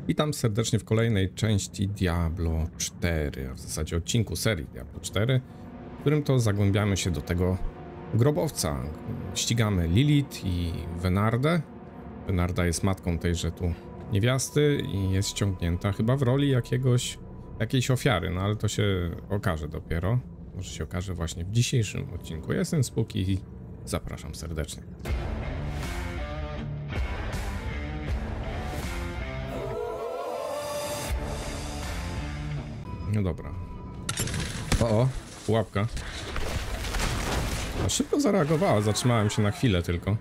Witam serdecznie w kolejnej części Diablo 4, a w zasadzie odcinku serii Diablo 4, w którym to zagłębiamy się do tego grobowca. Ścigamy Lilith i Venardę. Venarda jest matką tejże tu niewiasty i jest ściągnięta chyba w roli jakiejś ofiary, no ale to się okaże dopiero. Może się okaże właśnie w dzisiejszym odcinku. Ja jestem Spooky i zapraszam serdecznie. No dobra. O, pułapka. No szybko zareagowała, zatrzymałem się na chwilę tylko.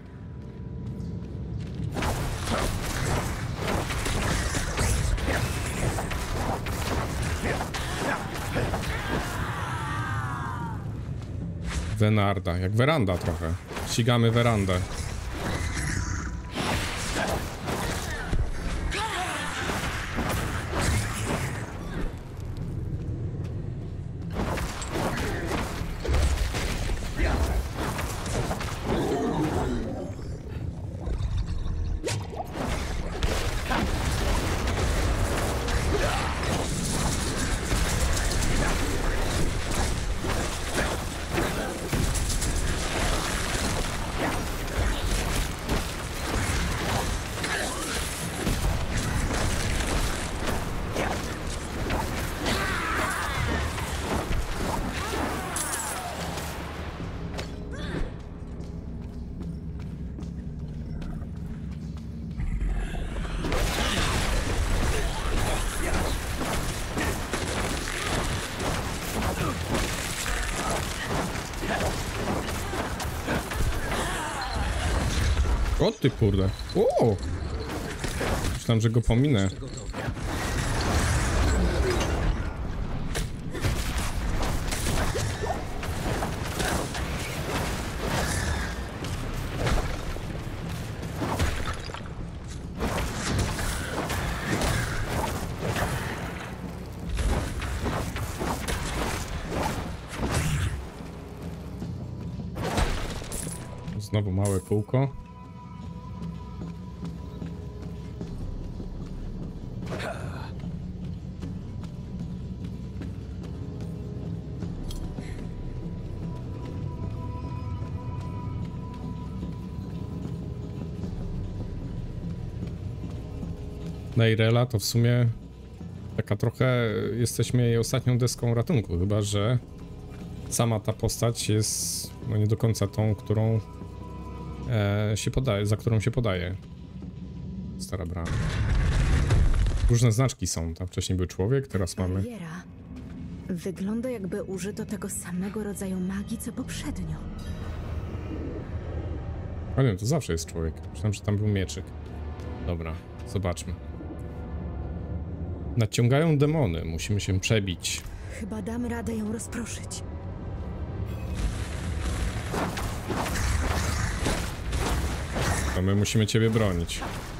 Venarda, jak weranda trochę. Ścigamy werandę. O ty kurde. O! Myślałem, że go pominę. Znowu małe kółko. Neyrella to w sumie taka trochę jesteśmy jej ostatnią deską ratunku, chyba że sama ta postać jest no nie do końca tą, którą się podaje, za którą się podaje. Stara brama. Różne znaczki są, tam wcześniej był człowiek, teraz mamy... Bariera. Wygląda, jakby użyto tego samego rodzaju magii, co poprzednio. A nie, to zawsze jest człowiek. Myślałem, że tam był mieczyk. Dobra, zobaczmy. Nadciągają demony, musimy się przebić. Chyba dam radę ją rozproszyć. To my musimy ciebie bronić.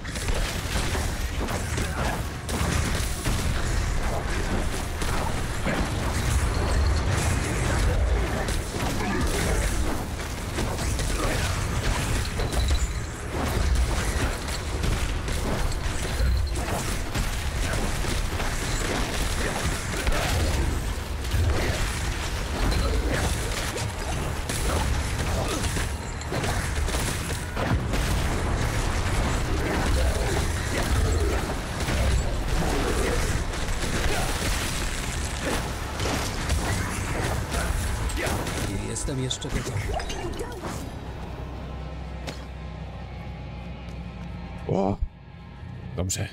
Jestem jeszcze gotowy. O! Dobrze.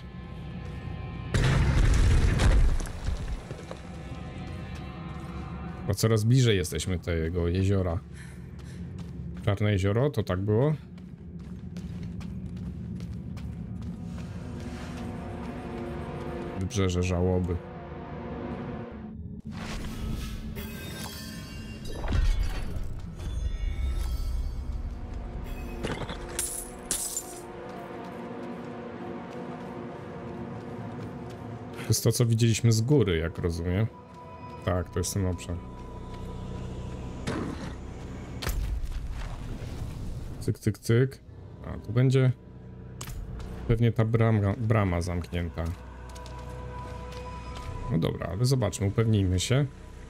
Bo coraz bliżej jesteśmy tego jeziora. Czarne jezioro, to tak było? Wybrzeże żałoby. To jest to, co widzieliśmy z góry, jak rozumiem. Tak, to jest ten obszar. Cyk, cyk, cyk. A, tu będzie pewnie ta brama zamknięta. No dobra, ale zobaczmy, upewnijmy się.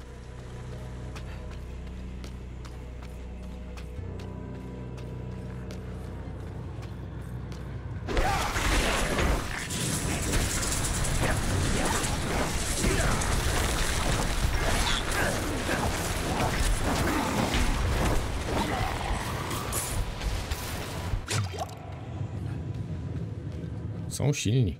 Są silni.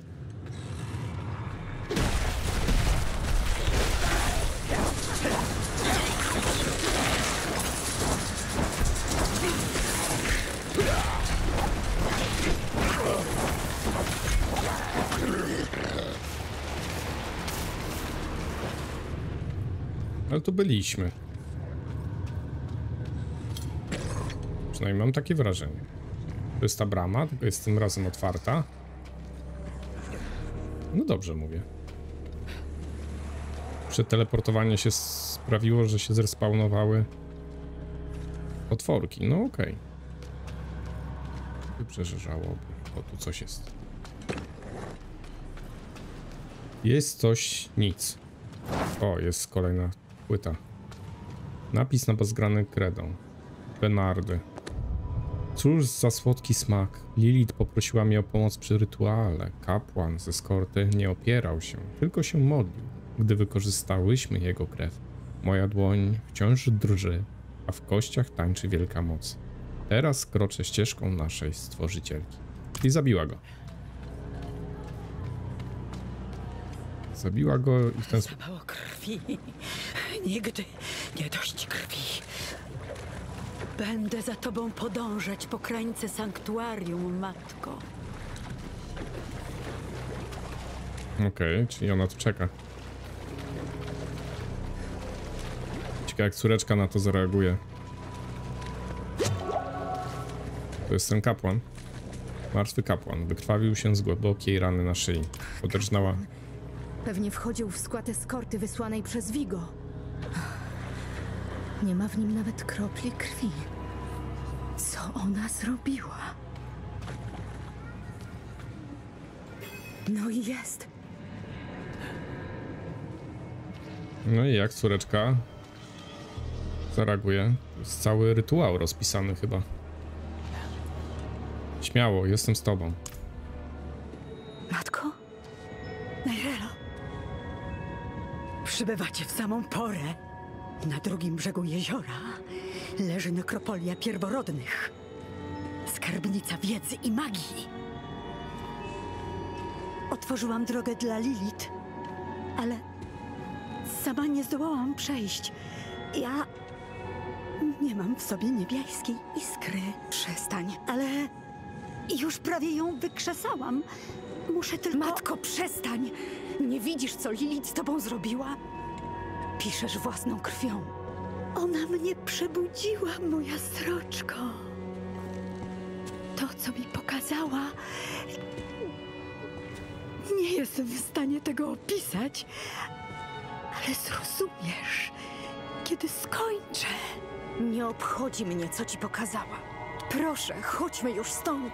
Ale tu byliśmy. Przynajmniej mam takie wrażenie. To jest ta brama, tylko jest tym razem otwarta. No dobrze mówię. Przeteleportowanie się sprawiło, że się zrespawnowały otworki. No okej. Wybrzeże żałoby. O, tu coś jest. Jest coś, nic. O, jest kolejna płyta. Napis na bezgrany kredą. Benardy. Cóż za słodki smak. Lilith poprosiła mnie o pomoc przy rytuale. Kapłan ze eskorty nie opierał się, tylko się modlił. Gdy wykorzystałyśmy jego krew, moja dłoń wciąż drży, a w kościach tańczy wielka moc. Teraz kroczę ścieżką naszej stworzycielki. I zabiła go. Zabiła go i w ten sposób... Zapało krwi. Nigdy nie dość krwi. Będę za tobą podążać po krańce sanktuarium, matko. Okej, czyli ona tu czeka. Ciekawe jak córeczka na to zareaguje. To jest ten kapłan. Martwy kapłan. Wykrwawił się z głębokiej rany na szyi. Podrżnęła. Pewnie wchodził w skład eskorty wysłanej przez Vigo. Nie ma w nim nawet kropli krwi. Co ona zrobiła? No i jest. No i jak córeczka zareaguje? Jest cały rytuał rozpisany chyba. Śmiało, jestem z tobą. Matko? Nerelo? Przybywacie w samą porę. Na drugim brzegu jeziora leży nekropolia pierworodnych. Skarbnica wiedzy i magii. Otworzyłam drogę dla Lilith, ale sama nie zdołałam przejść. Ja nie mam w sobie niebiańskiej iskry. Przestań. Ale już prawie ją wykrzesałam. Muszę tylko... Matko, przestań! Nie widzisz, co Lilith z tobą zrobiła? Piszesz własną krwią. Ona mnie przebudziła, moja sroczko. To, co mi pokazała... Nie jestem w stanie tego opisać, ale zrozumiesz, kiedy skończę. Nie obchodzi mnie, co ci pokazała. Proszę, chodźmy już stąd.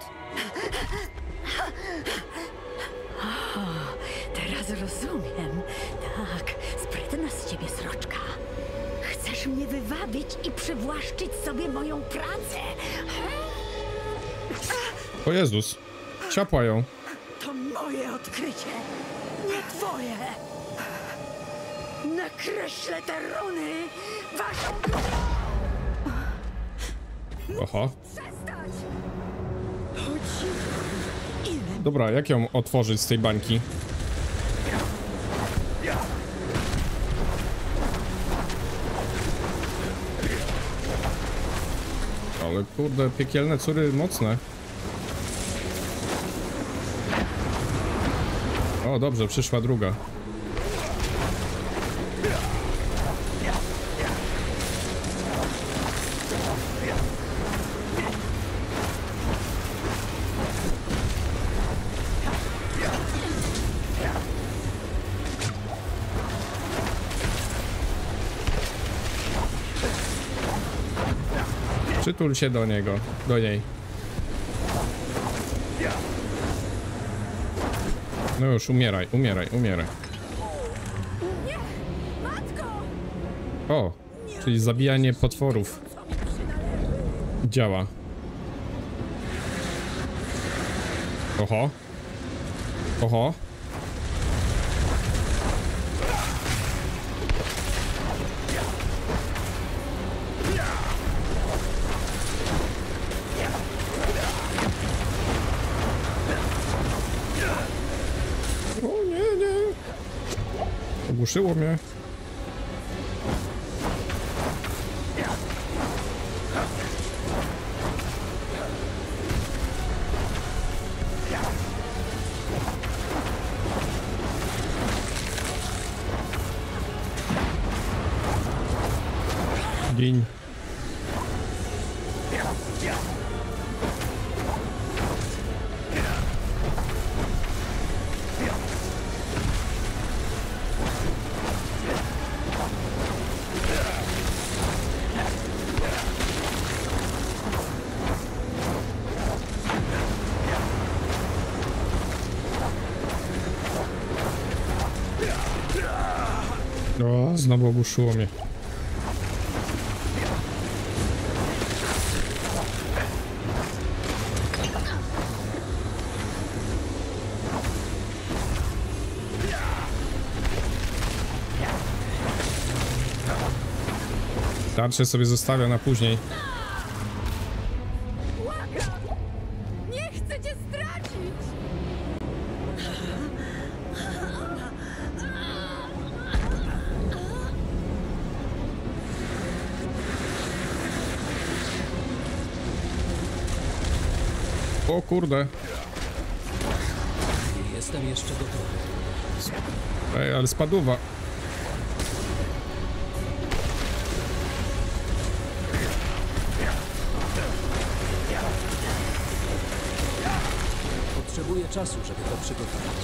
O, teraz rozumiem. Tak, sprytna z ciebie sroczka. Chcesz mnie wywabić i przywłaszczyć sobie moją pracę. O Jezus. Ciapła ją. To moje odkrycie, nie twoje. Nakreślę te runy waszą... Oho. Przestać! Chodź. Ile? Dobra, jak ją otworzyć z tej bańki? Ale kurde, piekielne córy mocne. O, dobrze, przyszła druga. Przytul się do niego, do niej. No już, umieraj, umieraj, umieraj. O, czyli zabijanie potworów działa. Oho. Oho. O nie, nie. Ogłuszyło mnie. Gin. O, znowu ogłuszyło mnie. Tarczę sobie zostawia na później. Nie chcę cię stracić! O kurde. Nie jestem jeszcze gotowy. Ej, ale spadła. Potrzebuję czasu, żeby to przygotować.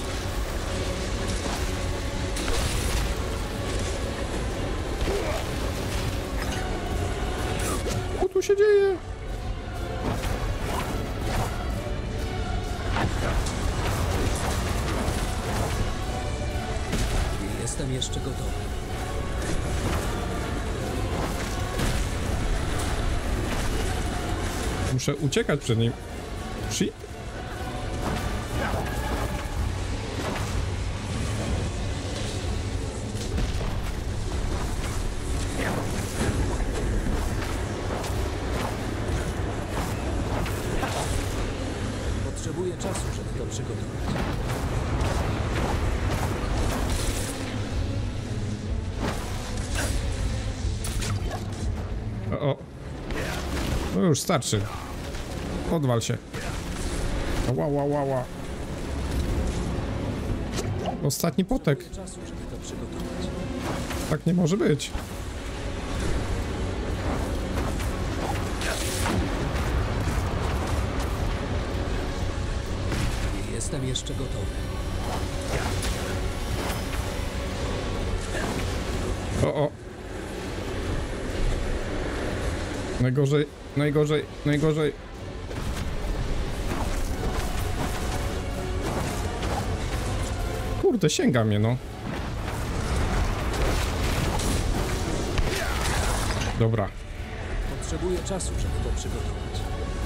Co tu się dzieje? Nie jestem jeszcze gotowy. Muszę uciekać przed nim. Shit. Potrzebuję czasu, żeby to przygotować. O. No już starczy. Odwal się. Ła, ła, ła, ła. Ostatni potek. Czasu, żeby to przygotować. Tak nie może być. Nie jestem jeszcze gotowy. O. Najgorzej, najgorzej, najgorzej. Kurde, sięga mnie, no. Dobra. Potrzebuję czasu, żeby to przygotować.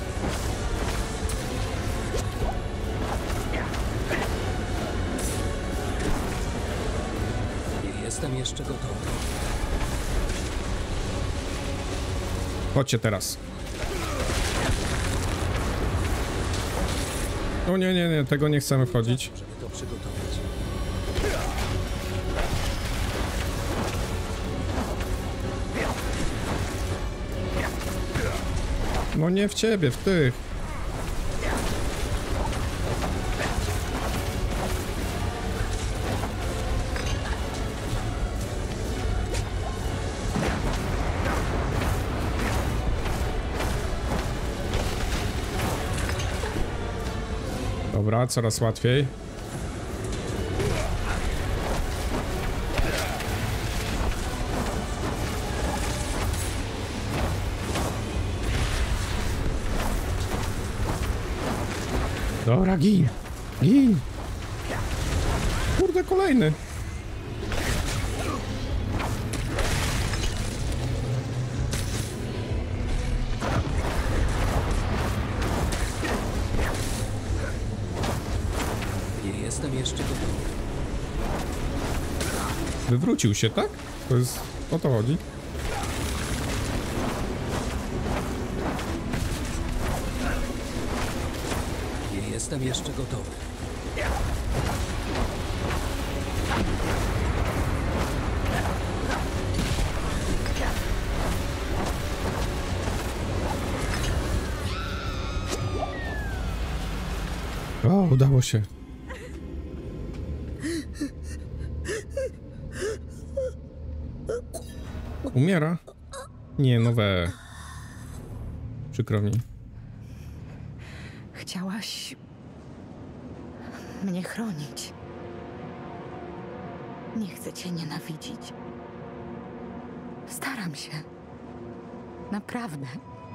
Nie jestem jeszcze gotowy. Chodźcie teraz. O nie, nie, nie, tego nie chcemy wchodzić. Żeby to przygotować. No nie w ciebie, w tych. Dobra, coraz łatwiej. Dobra, gin. Gin. Kurde, kolejny. Wywrócił się, tak? To jest... o to chodzi. Nie jestem jeszcze gotowy. O, udało się. Umiera? Nie, nowe. Przykro mi. Chciałaś mnie chronić. Nie chcę cię nienawidzić. Staram się. Naprawdę.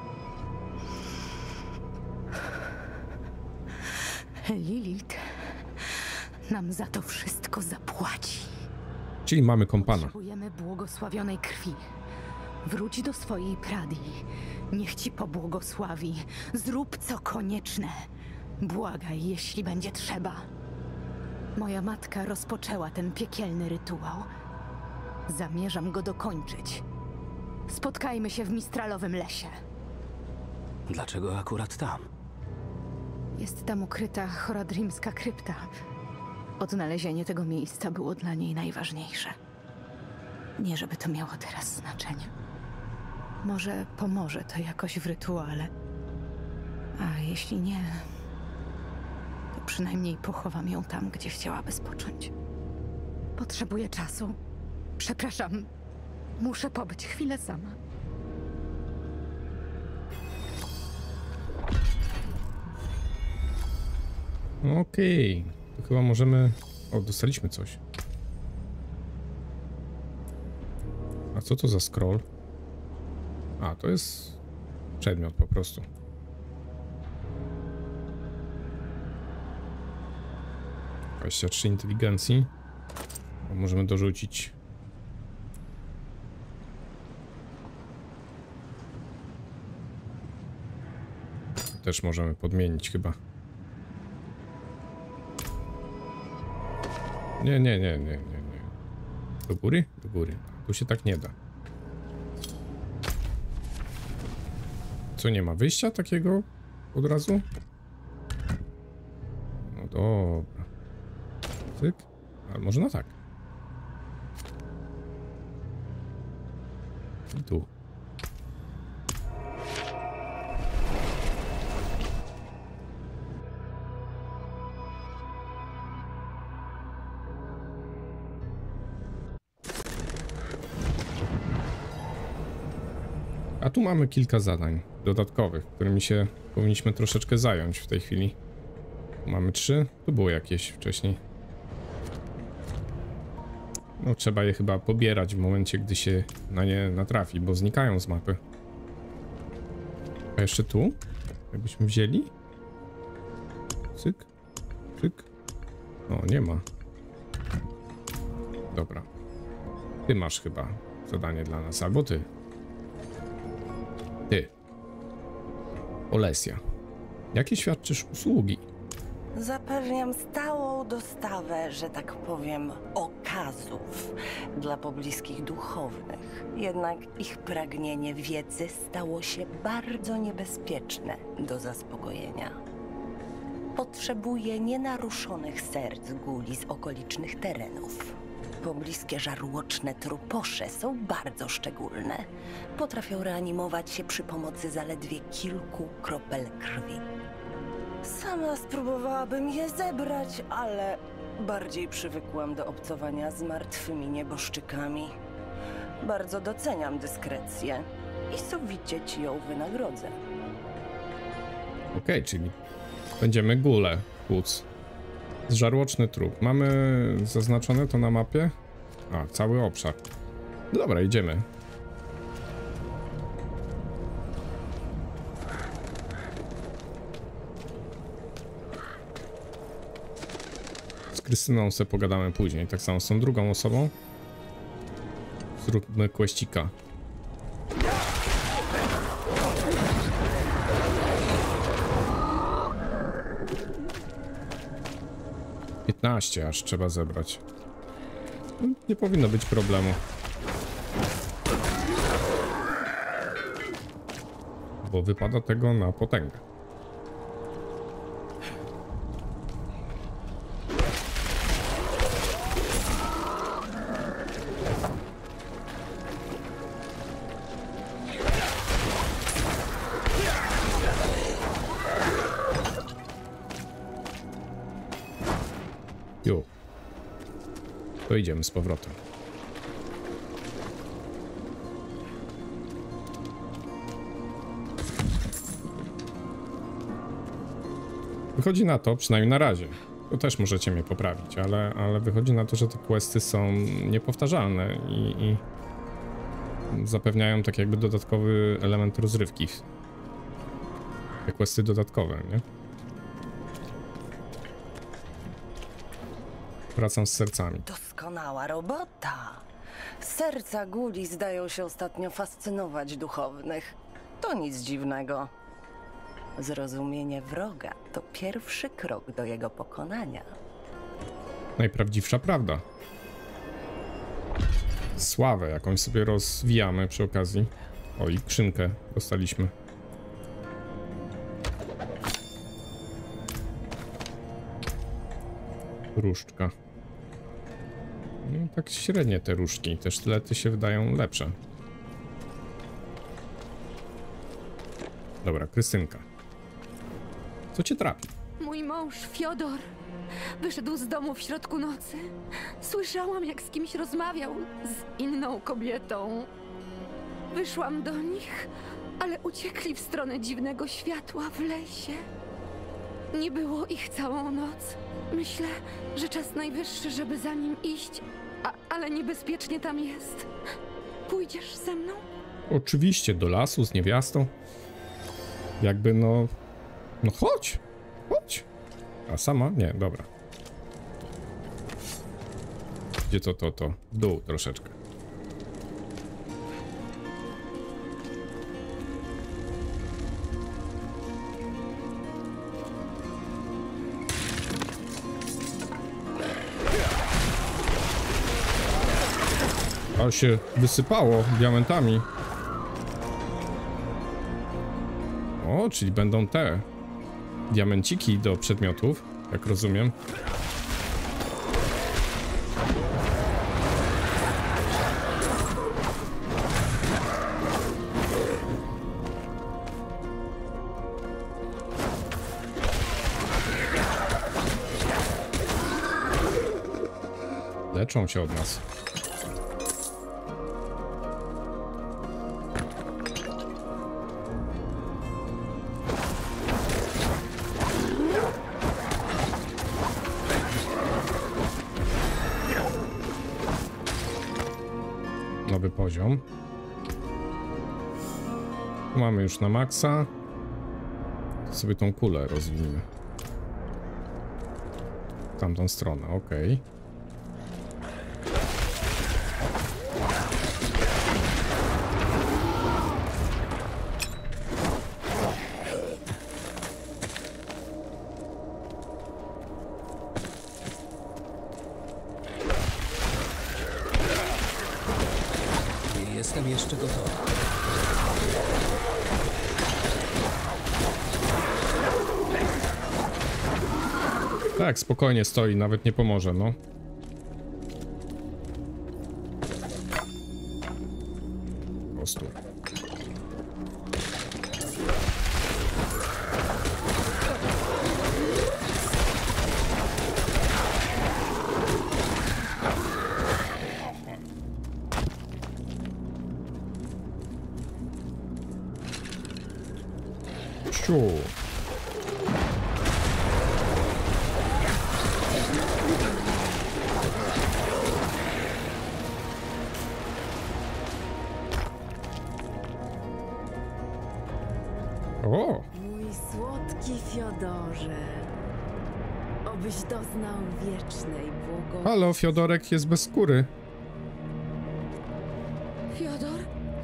Lilith nam za to wszystko zapłaci. Czyli mamy kompana. Potrzebujemy błogosławionej krwi. Wróć do swojej Pradii. Niech ci pobłogosławi. Zrób co konieczne. Błagaj, jeśli będzie trzeba. Moja matka rozpoczęła ten piekielny rytuał. Zamierzam go dokończyć. Spotkajmy się w Mistralowym lesie. Dlaczego akurat tam? Jest tam ukryta Horadrimska krypta. Odnalezienie tego miejsca było dla niej najważniejsze. Nie żeby to miało teraz znaczenie. Może pomoże to jakoś w rytuale. A jeśli nie, to przynajmniej pochowam ją tam, gdzie chciałaby spocząć. Potrzebuję czasu. Przepraszam. Muszę pobyć chwilę sama. Okej. To chyba możemy... O, dostaliśmy coś. A co to za scroll? A, to jest przedmiot po prostu. - 23 inteligencji. O, możemy dorzucić. Też możemy podmienić chyba. Nie. Do góry? Do góry. Tu się tak nie da. Co, nie ma wyjścia takiego od razu? No dobra. Cyk. Ale można tak. I tu. A tu mamy kilka zadań dodatkowych, którymi się powinniśmy troszeczkę zająć w tej chwili. Mamy 3, tu było jakieś wcześniej. No trzeba je chyba pobierać w momencie, gdy się na nie natrafi, bo znikają z mapy. A jeszcze tu? Jakbyśmy wzięli? Cyk, cyk. O, nie ma. Dobra. Ty masz chyba zadanie dla nas, albo ty. Ty. Olesja. Jakie świadczysz usługi? Zapewniam stałą dostawę, że tak powiem, okazów dla pobliskich duchownych. Jednak ich pragnienie wiedzy stało się bardzo niebezpieczne do zaspokojenia. Potrzebuję nienaruszonych serc guli z okolicznych terenów. Pobliskie żarłoczne truposze są bardzo szczególne. Potrafią reanimować się przy pomocy zaledwie kilku kropel krwi. Sama spróbowałabym je zebrać, ale bardziej przywykłam do obcowania z martwymi nieboszczykami. Bardzo doceniam dyskrecję i sowicie ci ją wynagrodzę. Okej, czyli będziemy gule płuc. Żarłoczny trup. Mamy zaznaczone to na mapie? A, cały obszar. Dobra, idziemy. Z Krystyną sobie pogadamy później. Tak samo z tą drugą osobą. Zróbmy questika. Aż trzeba zebrać. Nie powinno być problemu. Bo wypada tego na potęgę. Jo. To idziemy z powrotem. Wychodzi na to, przynajmniej na razie, to też możecie mnie poprawić, ale wychodzi na to, że te questy są niepowtarzalne i zapewniają tak jakby dodatkowy element rozrywki. Te questy dodatkowe, nie? Wracam z sercami. Doskonała robota. Serca guli zdają się ostatnio fascynować duchownych. To nic dziwnego. Zrozumienie wroga to pierwszy krok do jego pokonania. Najprawdziwsza prawda. Sławę jakąś sobie rozwijamy przy okazji. O, i skrzynkę dostaliśmy. Różdżka. No tak średnie te różdżki. Te sztylety się wydają lepsze. Dobra, Krystynka. Co cię trapi? Mój mąż, Fiodor, wyszedł z domu w środku nocy. Słyszałam, jak z kimś rozmawiał, z inną kobietą. Wyszłam do nich, ale uciekli w stronę dziwnego światła w lesie. Nie było ich całą noc. Myślę, że czas najwyższy, żeby za nim iść, ale niebezpiecznie tam jest. Pójdziesz ze mną? Oczywiście, do lasu z niewiastą. Jakby no... No chodź! Chodź! A sama? Nie, dobra. Gdzie to? W dół troszeczkę. A się wysypało diamentami. O, czyli będą te diamenciki do przedmiotów, jak rozumiem. Leczą się od nas. Nowy poziom. Mamy już na maksa. To sobie tą kulę rozwijmy. W tamtą stronę, ok. Jestem jeszcze gotowy. Tak, spokojnie stoi, nawet nie pomoże, no. Po prostu. O! Mój słodki Fiodorze, obyś doznał wiecznej błogosławieństwa. Halo, Fiodorek jest bez skóry. Fiodor?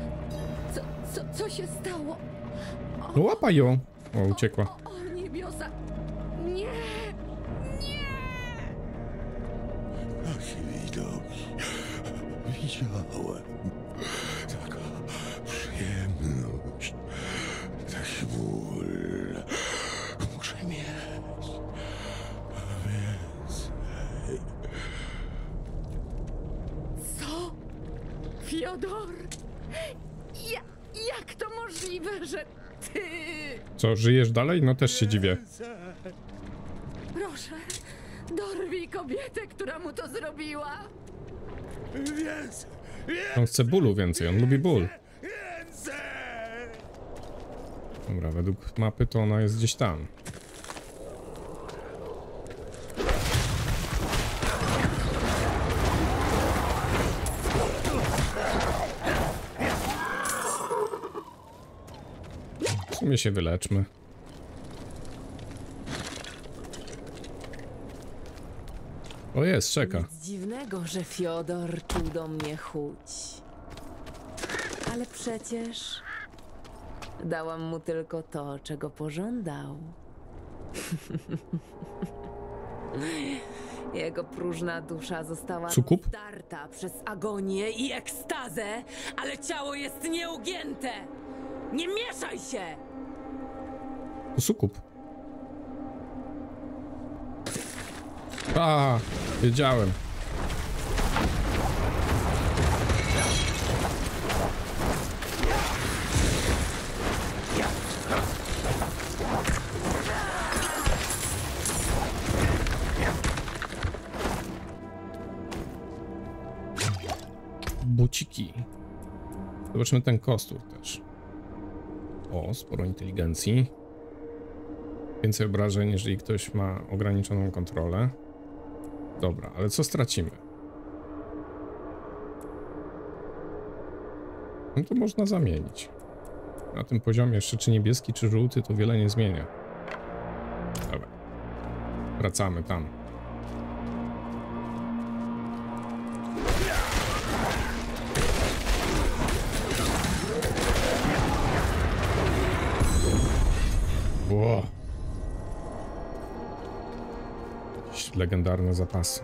Co się stało? No łapaj ją. O, uciekła. O niebiosa! Nie! Nie! Taki widok. widziałem. Taka przyjemność, taki ból. Muszę mieć więcej. Co? Fiodor? Jak to możliwe, że ty... Co, żyjesz dalej? No też się dziwię. Proszę, dorwij kobietę, która mu to zrobiła. Więcej! On chce bólu więcej, on lubi ból. Więcej! Dobra, według mapy to ona jest gdzieś tam. W sumie się wyleczmy. O, jest, czeka. Nic dziwnego, że Fiodor czuł do mnie chuć. Ale przecież dałam mu tylko to, czego pożądał. Jego próżna dusza została Sukup? zdarta przez agonię i ekstazę, ale ciało jest nieugięte! Nie mieszaj się! To sukup. A, wiedziałem. Buciki. Zobaczmy ten kostur też. O, sporo inteligencji. Więcej obrażeń, jeżeli ktoś ma ograniczoną kontrolę. Dobra, ale co stracimy? No to można zamienić. Na tym poziomie jeszcze czy niebieski, czy żółty to wiele nie zmienia. Dobra. Wracamy tam. Wow. Jakieś legendarne zapasy.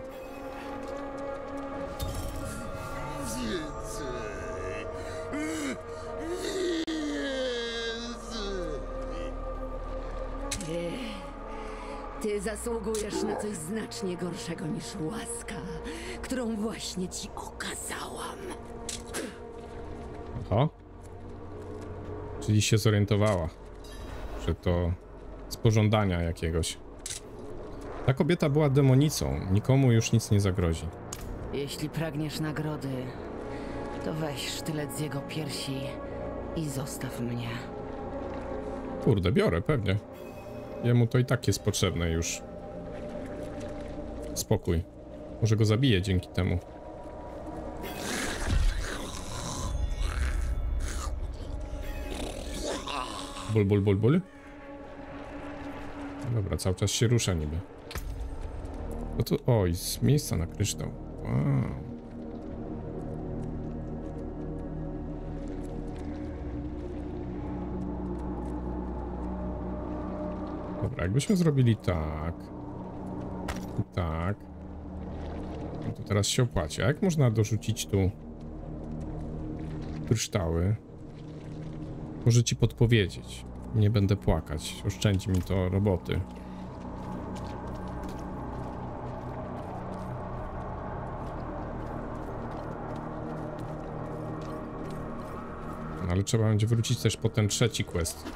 Ty zasługujesz na coś znacznie gorszego niż łaska, którą właśnie ci okazałam. Aha. Czyli się zorientowała, że to z pożądania jakiegoś. Ta kobieta była demonicą, nikomu już nic nie zagrozi. Jeśli pragniesz nagrody, to weź sztylet z jego piersi i zostaw mnie. Kurde, biorę, pewnie. Jemu to i tak jest potrzebne już. Spokój. Może go zabiję dzięki temu. Ból, ból, ból, ból. Dobra, cały czas się rusza niby. No to, oj, z miejsca na kryształ. Wow. Dobra, jakbyśmy zrobili tak i tak, no to teraz się opłaci. A jak można dorzucić tu kryształy? Może ci podpowiedzieć. Nie będę płakać. Oszczędzi mi to roboty. No, ale trzeba będzie wrócić też po ten trzeci quest.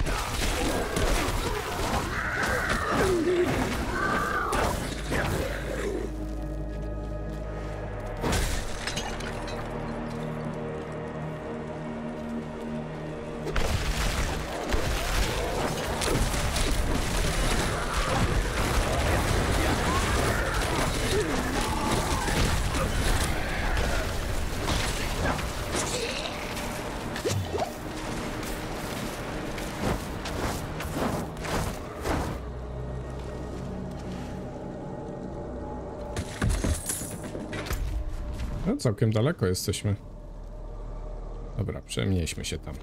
No, całkiem daleko jesteśmy. Dobra, przenieśmy się tam.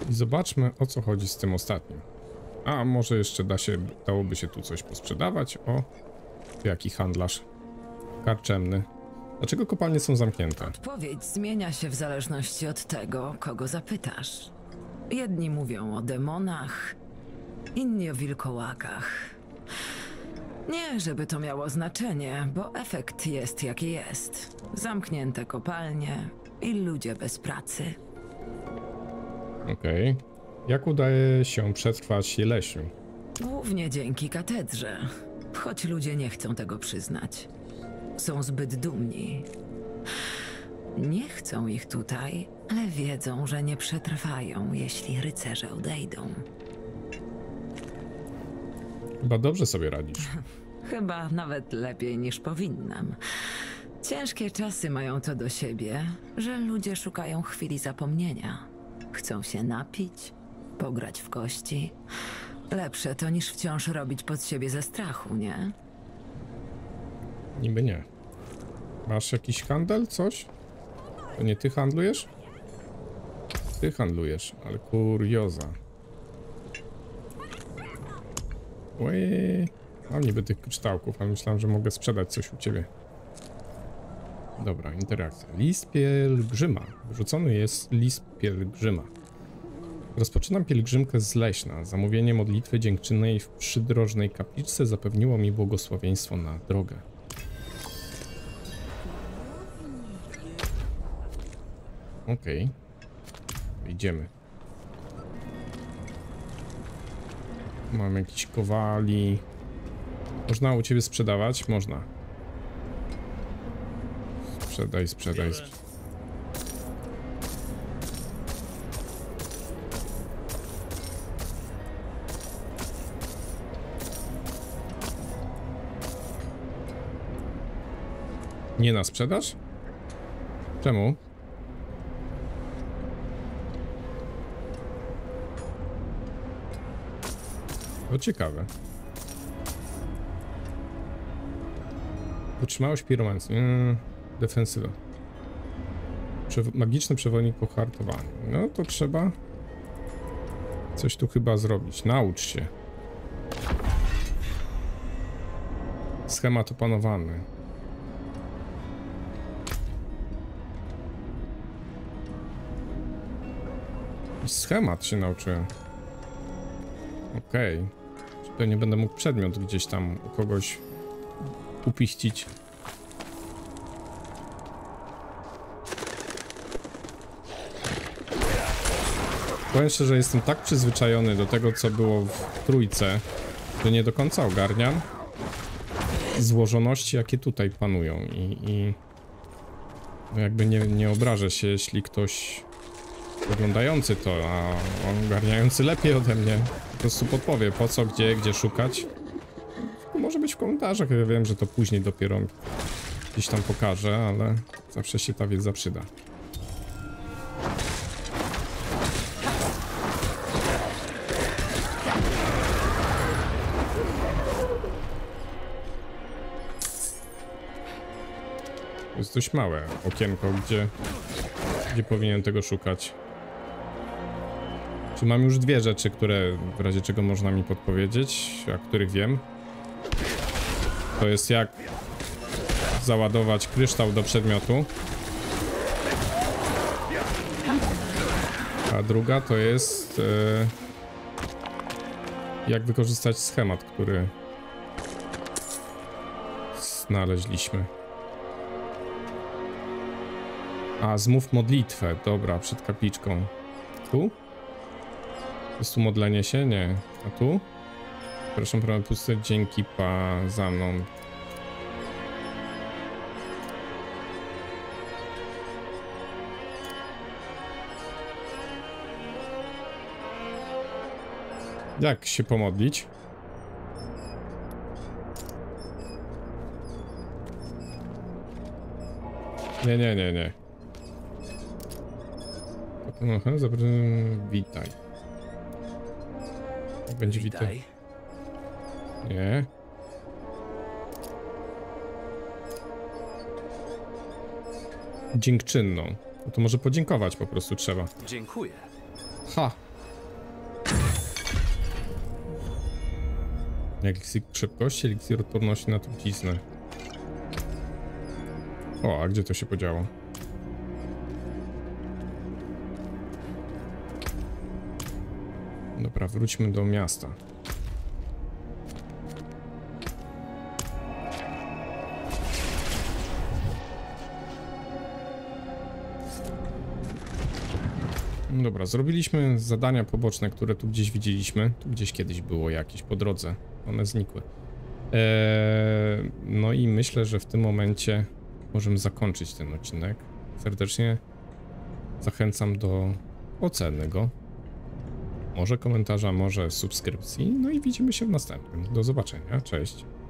I zobaczmy, o co chodzi z tym ostatnim. A może jeszcze dałoby się tu coś posprzedawać? O, jaki handlarz karczemny. Dlaczego kopalnie są zamknięte? Odpowiedź zmienia się w zależności od tego, kogo zapytasz. Jedni mówią o demonach, inni o wilkołakach. Nie, żeby to miało znaczenie, bo efekt jest jaki jest. Zamknięte kopalnie i ludzie bez pracy. Okej. Jak udaje się przetrwać Jeleśniu? Głównie dzięki katedrze, choć ludzie nie chcą tego przyznać. Są zbyt dumni. Nie chcą ich tutaj, ale wiedzą, że nie przetrwają, jeśli rycerze odejdą. Chyba dobrze sobie radzisz. Chyba nawet lepiej niż powinnam. Ciężkie czasy mają to do siebie, że ludzie szukają chwili zapomnienia. Chcą się napić, pograć w kości. Lepsze to niż wciąż robić pod siebie ze strachu, nie? Niby nie. Masz jakiś handel? Coś? To nie ty handlujesz? Ty handlujesz, ale kurioza. Ojej. Mam niby tych kryształków, ale myślałem, że mogę sprzedać coś u ciebie. Dobra, interakcja. List pielgrzyma. Wyrzucony jest list pielgrzyma. Rozpoczynam pielgrzymkę z Leśna. Zamówienie modlitwy dziękczynnej w przydrożnej kapliczce zapewniło mi błogosławieństwo na drogę. Okej. Idziemy. Mam jakiś kowali. Można u ciebie sprzedawać? Można. Sprzedaj, sprzedaj. Nie na sprzedaż? Czemu? To ciekawe. Wytrzymałość piromancji. Defensywa. Magiczny przewodnik po hartowaniu. No to trzeba coś tu chyba zrobić. Naucz się. Schemat opanowany. Schemat się nauczyłem. Okej. To nie będę mógł przedmiot gdzieś tam u kogoś upiścić. Powiem szczerze, że jestem tak przyzwyczajony do tego, co było w trójce, że nie do końca ogarniam złożoności, jakie tutaj panują i no jakby nie obrażę się, jeśli ktoś oglądający to, a ogarniający lepiej ode mnie po prostu podpowie, po co, gdzie szukać. Może być w komentarzach, ja wiem, że to później dopiero gdzieś tam pokażę, ale zawsze się ta wiedza przyda. To jest dość małe okienko, gdzie powinien tego szukać. Czy mam już dwie rzeczy, które w razie czego można mi podpowiedzieć, a których wiem? To jest jak załadować kryształ do przedmiotu. A druga to jest jak wykorzystać schemat, który znaleźliśmy. A, zmów modlitwę. Dobra, przed kapliczką. Tu? Jest tu modlenie się? Nie. A tu? Proszę, prawie puste. Dzięki za mną. Jak się pomodlić? Nie. Witaj. Będzie witaj. Nie. Dziękczynną. No to może podziękować po prostu trzeba. Dziękuję. Ha! Eliksir szybkości, eliksir odporności na truciznę. O, a gdzie to się podziało? Dobra, wróćmy do miasta. Dobra, zrobiliśmy zadania poboczne, które tu gdzieś widzieliśmy. Tu gdzieś kiedyś było jakieś po drodze. One znikły. No i myślę, że w tym momencie możemy zakończyć ten odcinek. Serdecznie zachęcam do oceny go. Może komentarza, może subskrypcji. No i widzimy się w następnym. Do zobaczenia. Cześć.